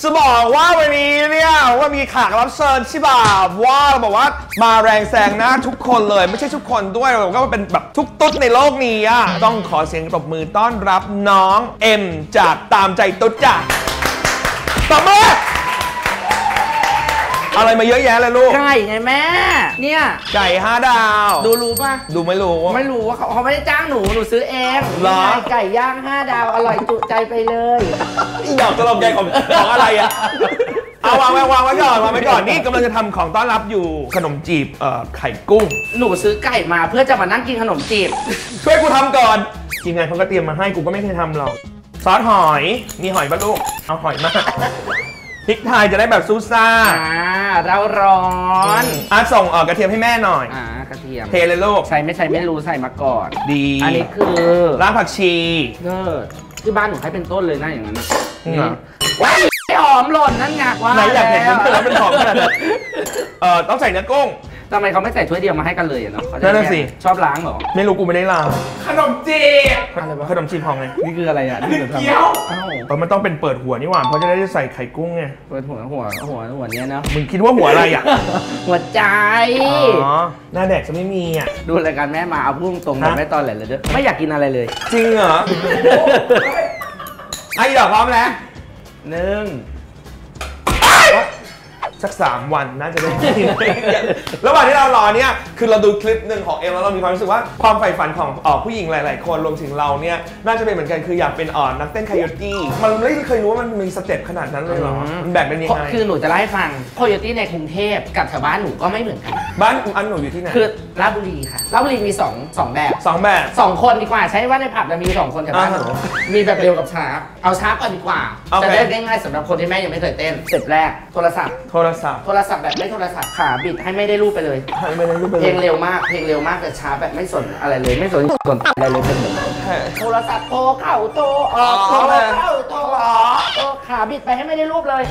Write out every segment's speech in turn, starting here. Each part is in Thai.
จะบอกว่าวันนี้เนี่ยว่ามีแขกรับเชิญใช่ป่ะว่าเราบอกว่ามาแรงแซงหน้าทุกคนเลยไม่ใช่ทุกคนด้วยเราก็เป็นแบบทุกตุ๊ดในโลกนี้อ่ะต้องขอเสียงปรบมือต้อนรับน้องเอ็มจากตามใจตุ๊ดจ้ะตบมืออะไรมาเยอะแยะเลยลูกไก่ไงแม่เนี่ยไก่5 ดาวดูรู้ป่ะดูไม่รู้ว่าเขาไม่ได้จ้างหนูซื้อเองเหรอไก่ย่าง5 ดาวอร่อยจุใจไปเลยดอกตลบใจของอะไรอะเอาวางไว้ก่อนนี่กำลังจะทำของต้อนรับอยู่ขนมจีบไข่กุ้งหนูซื้อไก่มาเพื่อจะมานั่งกินขนมจีบช่วยกูทำก่อนทีมงานเขาก็เตรียมมาให้กูก็ไม่เคยทำหรอกซอสหอยมีหอยป่ะลูกเอาหอยมาพริกไทยจะได้แบบซูซ่าเราร้อนส่งกระเทียมให้แม่หน่อยกระเทียมเทเลยลูกใส่ไม่รู้ใส่มาก่อนดีอันนี้คือรากผักชีที่บ้านหนูให้เป็นต้นเลยนะอย่างนั้นว้ายหอมหล่นนั่นไงไหนอยากเห็นมันแล้วเป็นหอมขนาดนั้นต้องใส่เนื้อกุ้งทำไมเขาไม่ใส่ถ้วยเดียวมาให้กันเลยเนาะนั่นน่ะสิชอบล้างเหรอไม่รู้กูไม่ได้ล้างขนมจีบอะไรวะขนมจีบของไงนี่คืออะไรอ่ะนี่เกี๊ยวมันต้องเป็นเปิดหัวนี่หว่าเพราะจะได้ใส่ไข่กุ้งไงเปิดหัวเนี้ยนะมึงคิดว่าหัวอะไรอ่ะหัวใจอ๋อหน้าแดกจะไม่มีอ่ะดูรายการแม่มาเอาพุ่งตรงๆไม่ตอนแหลเลยเด้อไม่อยากกินอะไรเลยจริงเหรอไอ้ดอกพร้อมแล้วสัก3 วันน่าจะได้กินระหว่างที่เรารอเนี่ยคือเราดูคลิปหนึ่งของเอ็มแล้วเรามีความรู้สึกว่าความใฝ่ฝันของผู้หญิงหลายๆคนรวมถึงเราเนี่ยน่าจะเป็นเหมือนกันคืออยากเป็นนักเต้นไคโยตี้มันไม่เคยรู้ว่ามันมีสเต็ปขนาดนั้นเลยหรอมันแบ่งเป็นยังไงคือหนูจะเล่าให้ฟังไคโยตี้ในกรุงเทพกับแถวบ้านหนูก็ไม่เหมือนกันบ้านอันหนูอยู่ที่ไหนคือราชบุรีค่ะราชบุรีมี2 แบบ2 คนดีกว่าใช้ว่าในผับจะมี2 คนแถวบ้านหนูมีแบบเร็วกับช้าเอาช้าก่อนดีกว่าจะได้ง่ายสำหรับคนที่แม่ยังไม่เคยเต้นสเต็ปแรกโทรศัพท์แบบไม่โทรศัพท์ขาบิดให้ไม่ได้รูปไปเลยเพลงเร็วมากแต่ช้าแบบไม่สนอะไรเลยไม่สนอะไรเลยเป็นแบบโทรศัพท์โทรเข้าโทรออกโทรเข้าโทรออกโทรขาบิดไปให้ไม่ได้รูปเลย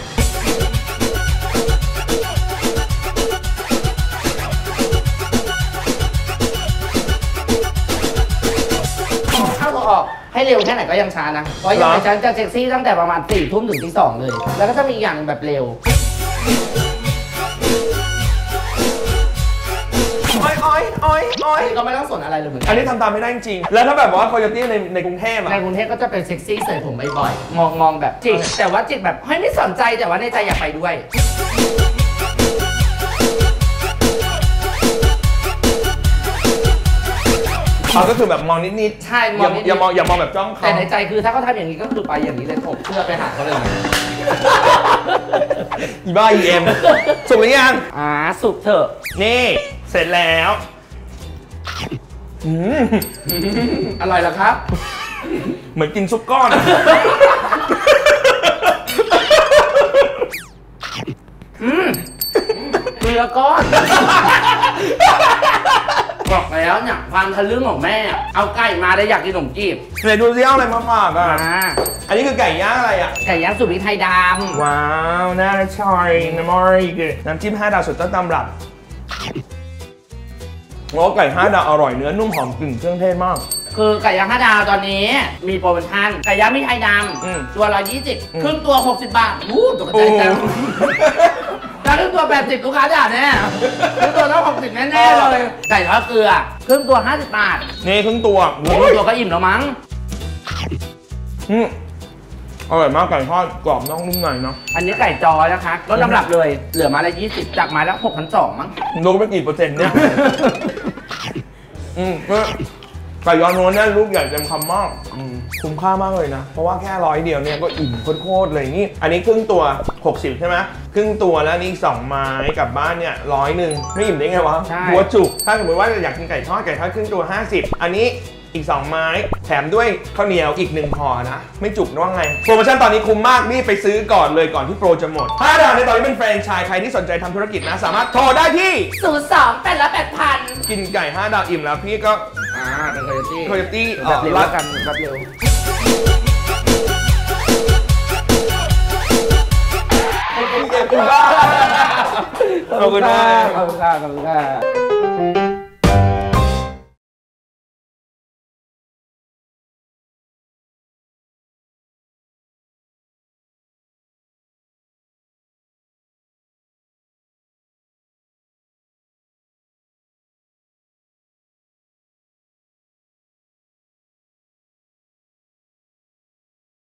เข้าโทรออกให้เร็วแค่ไหนก็ยังช้านะเพราะยังฉันจะเซ็กซี่ตั้งแต่ประมาณ4 ทุ่มถึงตี 2เลยแล้วก็จะมีอย่างแบบเร็วก็ไม่ต้องสนอะไรเลยเหมือนกันอันนี้ทำตามไม่ได้จริงแล้วถ้าแบบว่าโคโยตี้ในกรุงเทพในกรุงเทพก็จะเป็นเซ็กซี่เสยผมบ่อยๆมองแบบจิกแต่ว่าจิกแบบไม่สนใจแต่ว่าในใจอยากไปด้วยก็คือแบบมองนิดใช่มองนิดอย่ามองแบบจ้องเขาแต่ในใจคือถ้าเขาทำอย่างนี้ก็คือไปอย่างนี้เลยผมเพื่อไปหาเขาเลยอีบ้าอีเอ็มสุกหรือยังสุกเถอะนี่เสร็จแล้วอร่อยเหรอครับเหมือนกินซุปก้อนเกลือก้อนบอกแล้วเนี่ยความทะลึ่งของแม่เอาไก่มาได้อยากกินขนมจีบไหนดูซิเอาอะไรมาฝากอ่ะอันนี้คือไก่ย่างอะไรอ่ะไก่ย่างสูตรพริกไทยดำว้าวน่าชอยน้ำมอริกน้ำจิ้ม5 ดาวสุดต้นตำรับไก่5 ดาวอร่อยเนื้อนุ่มหอมกลิ่นเครื่องเทศมากคือไก่ย่าง5 ดาวตอนนี้มีโปรโมชั่นไก่ย่างพริกไทยดำตัว120ครึ่งตัว60 บาทตกใจจังถ้าครึ่งตัว80ลูกค้าด่าแน่ครึ่งตัวต้อง60แน่ๆเลยไก่ทอดเกลือครึ่งตัว50 บาทนี่ครึ่งตัวก็อิ่มแล้วมั้งอร่อยมากไก่ทอดกรอบนอกนุ่มในเนาะอันนี้ไก่จอนะคะลดน้ำหนักเลยเหลือมาละ20จากมาแล้ว6,200มั้งลดไปกี่เปอร์เซ็นต์เนี่ยไก่ยอนนวลเนี่ยลูกใหญ่เต็มคำมากคุ้มค่ามากเลยนะเพราะว่าแค่100 เดียวเนี่ยก็อิ่มโคตรเลยนี่อันนี้ครึ่งตัว60ใช่ไหมครึ่งตัวแล้วนี่2 ไม้กับบ้านเนี่ย100ไม่อิ่มได้ไงวะหัวจุกถ้าสมมติว่าอยากกินไก่ทอดครึ่งตัว50อันนี้อีก2 ไม้แถมด้วยข้าวเหนียวอีก1 ห่อนะไม่จุกนะว่าไงโปรโมชั่นตอนนี้คุ้มมากนี่ไปซื้อก่อนเลยก่อนที่โปรจะหมด5 ดาวในตอนนี้เป็นแฟรนไชส์ใครที่สนใจทำธุรกิจนะสามารถโทรได้ที่ 02-800-8,000 กินไก่5 ดาวอิ่มแล้วพี่ก็เป็นโคโยตี้แบบเร็วกันแบบเร็วขอบคุณมากขอบคุณค่ะ